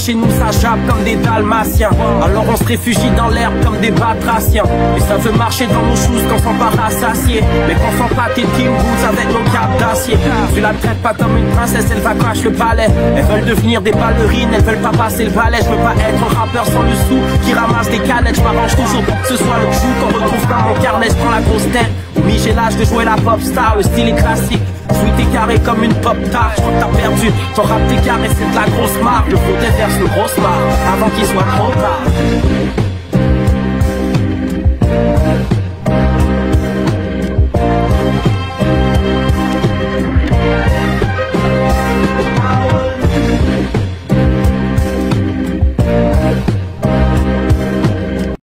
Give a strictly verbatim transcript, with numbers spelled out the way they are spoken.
chez nous ça jappe comme des dalmatiens. Alors on se réfugie dans l'herbe comme des batraciens. Et ça veut marcher dans nos choses quand on part rassasier. Mais qu'on sent pas tes team boots avec nos capes d'acier. Tu la traites pas comme une princesse, elle va cracher le palais. Elles veulent devenir des ballerines, elles veulent pas passer le balai. Je veux pas être un rappeur sans le sou qui ramasse des canettes. Je m'arrange toujours pour que ce soit le jour qu'on retrouve dans mon carnet. Je prends la grosse tête. Oui, j'ai l'âge de jouer la pop star, le style est classique. Sweet et carré comme une pop tart. Je crois que t'as perdu, ton rap t'es carré, c'est de la grosse marque. Le flow déverse une grosse marque avant qu'il soit trop tard.